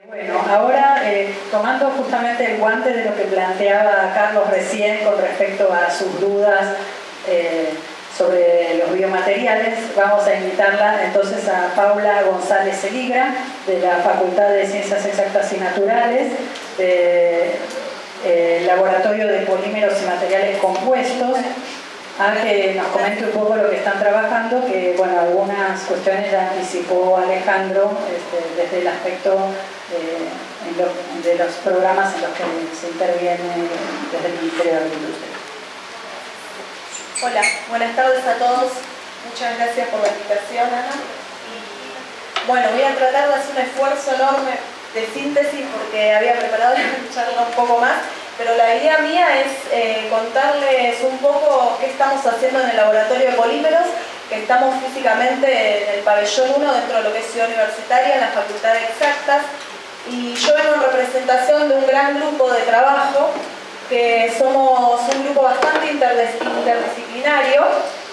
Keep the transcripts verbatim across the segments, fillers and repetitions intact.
Bueno, ahora eh, tomando justamente el guante de lo que planteaba Carlos recién con respecto a sus dudas eh, sobre los biomateriales, vamos a invitarla entonces a Paula González Seligra, de la Facultad de Ciencias Exactas y Naturales, del eh, Laboratorio de Polímeros y Materiales Compuestos, a que nos comente un poco lo que están trabajando, que bueno, algunas cuestiones ya anticipó Alejandro este, desde el aspecto eh, en lo, de los programas en los que se interviene desde el Ministerio de Agricultura. Hola, buenas tardes a todos. Muchas gracias por la invitación, Ana. Y, bueno, voy a tratar de hacer un esfuerzo enorme de síntesis porque había preparado la charla un poco más, pero la idea mía es eh, contarles un poco qué estamos haciendo en el laboratorio de polímeros, que estamos físicamente en el pabellón uno dentro de lo que es Ciudad Universitaria, en la Facultad de Exactas, y yo vengo en representación de un gran grupo de trabajo, que somos un grupo bastante interdisciplinario,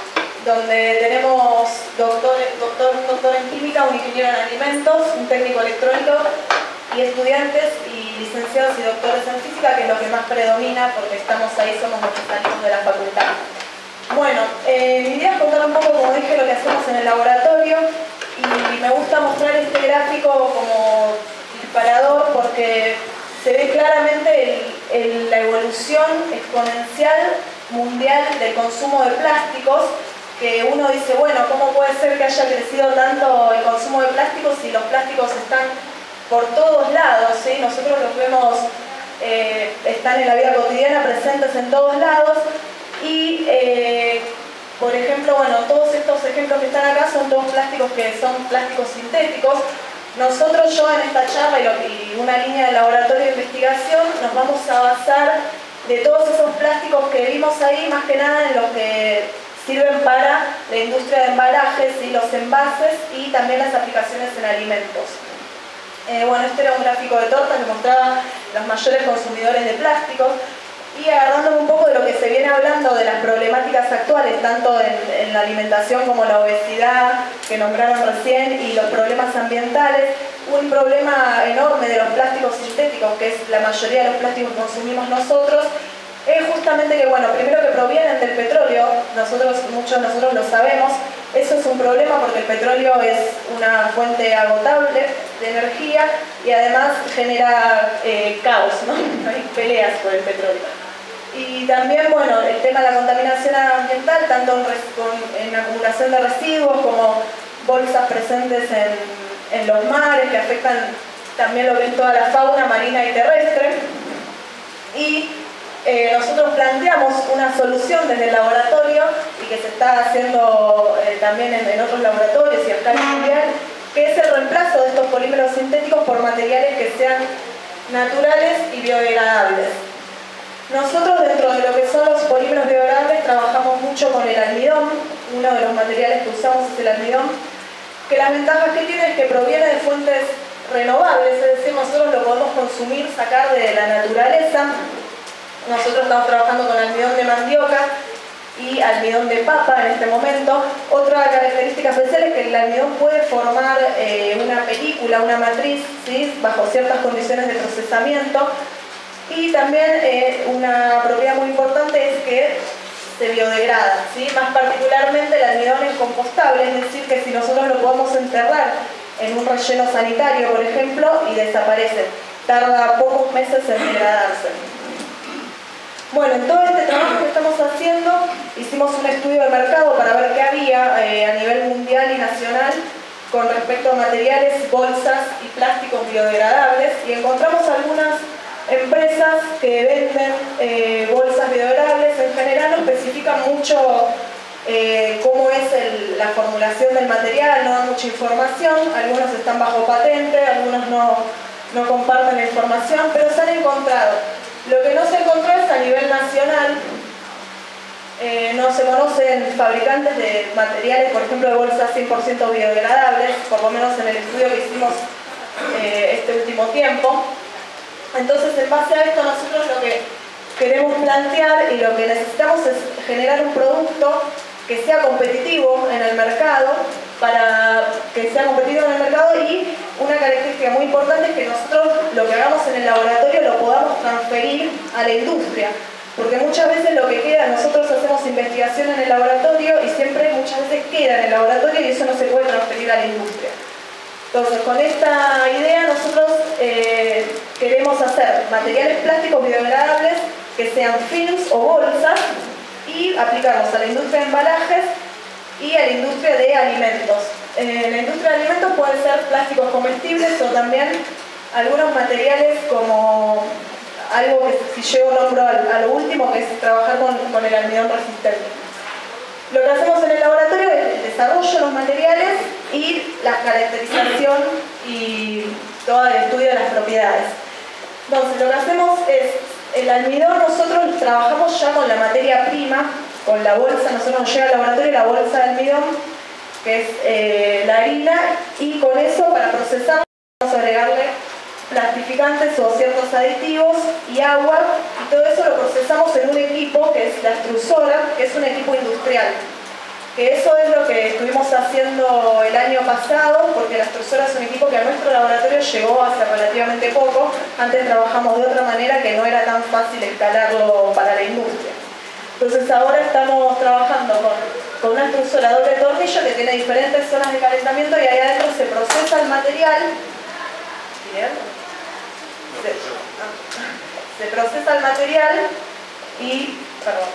donde tenemos doctor, doctor, un doctor en química, un ingeniero en alimentos, un técnico electrónico y estudiantes y licenciados y doctores en física, que es lo que más predomina porque estamos ahí, somos los que salimos de la facultad. Bueno, eh, mi idea es contar un poco, como dije, lo que hacemos en el laboratorio, y me gusta mostrar este gráfico como disparador porque se ve claramente el, el, la evolución exponencial mundial del consumo de plásticos, que uno dice, bueno, ¿cómo puede ser que haya crecido tanto el consumo de plásticos si los plásticos están por todos lados, ¿sí? Nosotros los vemos, eh, están en la vida cotidiana, presentes en todos lados, y eh, por ejemplo, bueno, todos estos ejemplos que están acá son todos plásticos que son plásticos sintéticos. Nosotros, yo en esta charla y, lo, y una línea de laboratorio de investigación, nos vamos a basar de todos esos plásticos que vimos ahí, más que nada en los que sirven para la industria de embalajes y los envases y también las aplicaciones en alimentos. Eh, bueno, este era un gráfico de torta que mostraba los mayores consumidores de plásticos, y agarrándome un poco de lo que se viene hablando de las problemáticas actuales, tanto en, en la alimentación como la obesidad que nombraron recién, y los problemas ambientales, un problema enorme de los plásticos sintéticos, que es la mayoría de los plásticos que consumimos nosotros, es justamente que, bueno, primero que provienen del petróleo, nosotros, muchos de nosotros lo sabemos. Eso es un problema porque el petróleo es una fuente agotable de energía y además genera eh, caos, ¿no? Hay peleas por el petróleo. Y también, bueno, el tema de la contaminación ambiental, tanto en, en acumulación de residuos como bolsas presentes en, en los mares, que afectan también lo que es toda la fauna marina y terrestre. Y Eh, nosotros planteamos una solución desde el laboratorio y que se está haciendo eh, también en, en otros laboratorios y a escala mundial, que es el reemplazo de estos polímeros sintéticos por materiales que sean naturales y biodegradables. Nosotros, dentro de lo que son los polímeros biodegradables, trabajamos mucho con el almidón. Uno de los materiales que usamos es el almidón, que las ventajas que tiene es que proviene de fuentes renovables, es decir, nosotros lo podemos consumir, sacar de la naturaleza. Nosotros estamos trabajando con almidón de mandioca y almidón de papa en este momento. Otra característica especial es que el almidón puede formar eh, una película, una matriz, ¿sí? Bajo ciertas condiciones de procesamiento. Y también eh, una propiedad muy importante es que se biodegrada, ¿sí? Más particularmente el almidón es compostable, es decir, que si nosotros lo podemos enterrar en un relleno sanitario, por ejemplo, y desaparece. Tarda pocos meses en degradarse. Bueno, en todo este trabajo que estamos haciendo, hicimos un estudio de mercado para ver qué había eh, a nivel mundial y nacional con respecto a materiales, bolsas y plásticos biodegradables, y encontramos algunas empresas que venden eh, bolsas biodegradables. En general no especifican mucho eh, cómo es el, la formulación del material, no dan mucha información, algunos están bajo patente, algunos no, no comparten la información, pero se han encontrado. Lo que no se encontró es a nivel nacional, eh, no se conocen fabricantes de materiales, por ejemplo, de bolsas cien por ciento biodegradables, por lo menos en el estudio que hicimos eh, este último tiempo. Entonces, en base a esto, nosotros lo que queremos plantear y lo que necesitamos es generar un producto que sea competitivo en el mercado para que sea competitivo en el mercado, y una característica muy importante es que nosotros lo que hagamos en el laboratorio lo podamos transferir a la industria, porque muchas veces lo que queda, nosotros hacemos investigación en el laboratorio y siempre muchas veces queda en el laboratorio y eso no se puede transferir a la industria. Entonces, con esta idea nosotros eh, queremos hacer materiales plásticos biodegradables que sean films o bolsas y aplicarlos a la industria de embalajes y a la industria de alimentos. Eh, la industria de alimentos pueden ser plásticos comestibles o también algunos materiales como algo que si llego nombro a, a lo último, que es trabajar con, con el almidón resistente. Lo que hacemos en el laboratorio es el desarrollo de los materiales y la caracterización y todo el estudio de las propiedades. Entonces, lo que hacemos es, el almidón nosotros trabajamos ya con la materia prima, con la bolsa, nosotros nos llega al laboratorio la bolsa de almidón, que es eh, la harina, y con eso para procesarlo vamos a agregarle plastificantes o ciertos aditivos y agua, y todo eso lo procesamos en un equipo que es la extrusora, que es un equipo industrial. Que eso es lo que estuvimos haciendo el año pasado, porque la extrusora es un equipo que a nuestro laboratorio llegó hace relativamente poco. Antes trabajamos de otra manera que no era tan fácil escalarlo para la industria. Entonces ahora estamos trabajando con, con una extrusora doble tornillo que tiene diferentes zonas de calentamiento, y ahí adentro se procesa el material. Bien. Se, ah, se procesa el material y... Perdón.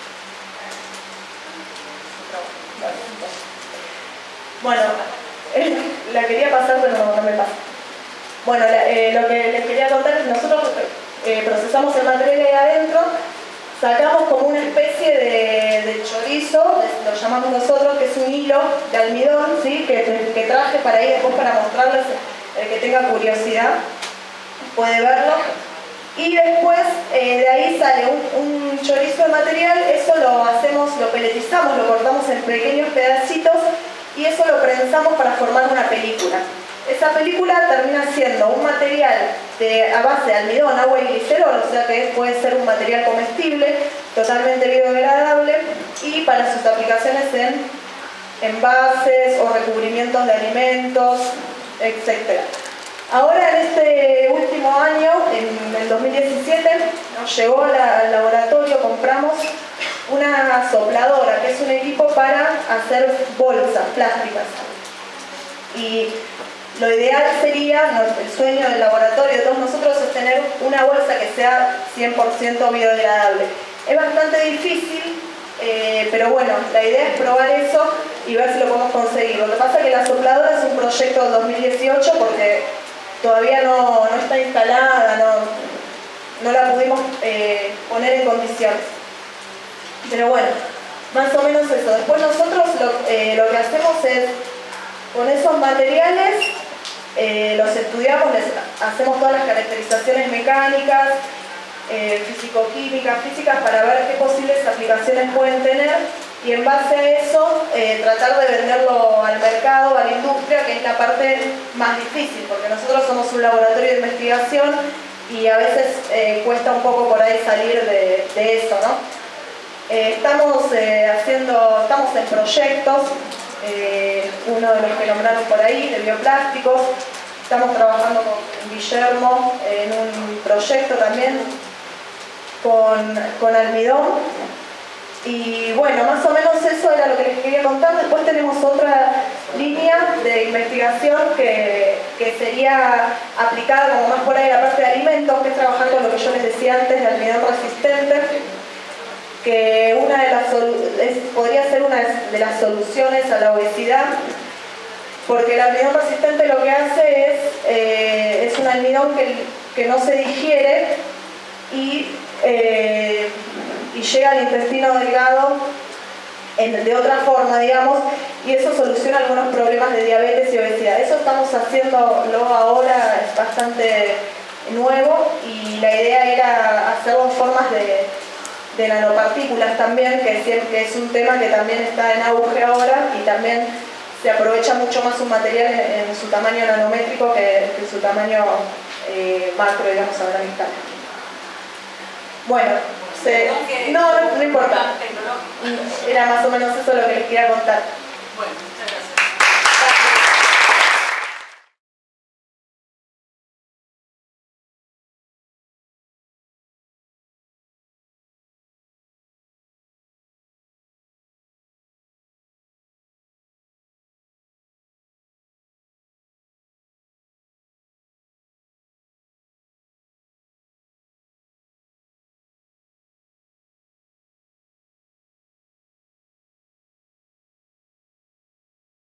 Bueno, eh, la quería pasar, pero no, no me pasa. Bueno, la, eh, lo que les quería contar es que nosotros eh, procesamos el material ahí adentro, sacamos como una especie de, de chorizo, lo llamamos nosotros, que es un hilo de almidón, ¿sí? que, que traje para ahí después para mostrarles, el que tenga curiosidad puede verlo. Y después eh, de ahí sale un, un chorizo de material, eso lo hacemos, lo peletizamos, lo cortamos en pequeños pedacitos y eso lo prensamos para formar una película. Esa película termina siendo un material de, a base de almidón, agua y glicerol, o sea que puede ser un material comestible, totalmente biodegradable, y para sus aplicaciones en envases o recubrimientos de alimentos, etcétera. Ahora, en este último año, en el dos mil diecisiete, nos llegó al laboratorio, compramos una sopladora, que es un equipo para hacer bolsas plásticas. Y lo ideal sería, el sueño del laboratorio de todos nosotros es tener una bolsa que sea cien por ciento biodegradable. Es bastante difícil, eh, pero bueno, la idea es probar eso y ver si lo podemos conseguir. Lo que pasa es que la sopladora es un proyecto del dos mil dieciocho porque todavía no, no está instalada, no, no la pudimos eh, poner en condiciones. Pero bueno, más o menos eso. Después nosotros lo, eh, lo que hacemos es, con esos materiales, eh, los estudiamos, les hacemos todas las caracterizaciones mecánicas, eh, físico-químicas, físicas, para ver qué posibles aplicaciones pueden tener, y en base a eso eh, tratar de venderlo al mercado, a la industria, que es la parte más difícil, porque nosotros somos un laboratorio de investigación y a veces eh, cuesta un poco por ahí salir de, de eso, ¿no? Eh, estamos eh, haciendo, estamos en proyectos, eh, uno de los que nombraron por ahí, de bioplásticos. Estamos trabajando con Guillermo en un proyecto también con, con almidón. Y bueno, más o menos eso era lo que les quería contar. Después tenemos otra línea de investigación que, que sería aplicada como más por ahí a la parte de alimentos, que es trabajar con lo que yo les decía antes de almidón resistente, que una de las es, podría ser una de las soluciones a la obesidad, porque el almidón resistente lo que hace es, eh, es un almidón que, que no se digiere y, eh, y llega al intestino delgado en, de otra forma, digamos, y eso soluciona algunos problemas de diabetes y obesidad. Eso estamos haciéndolo ahora, es bastante nuevo, y la idea era hacerlo en formas de de nanopartículas también, que es, que es un tema que también está en auge ahora, y también se aprovecha mucho más un material en, en su tamaño nanométrico que, que en su tamaño eh, macro, digamos, a gran escala. Bueno, se, no, no, no importa, era más o menos eso lo que les quería contar.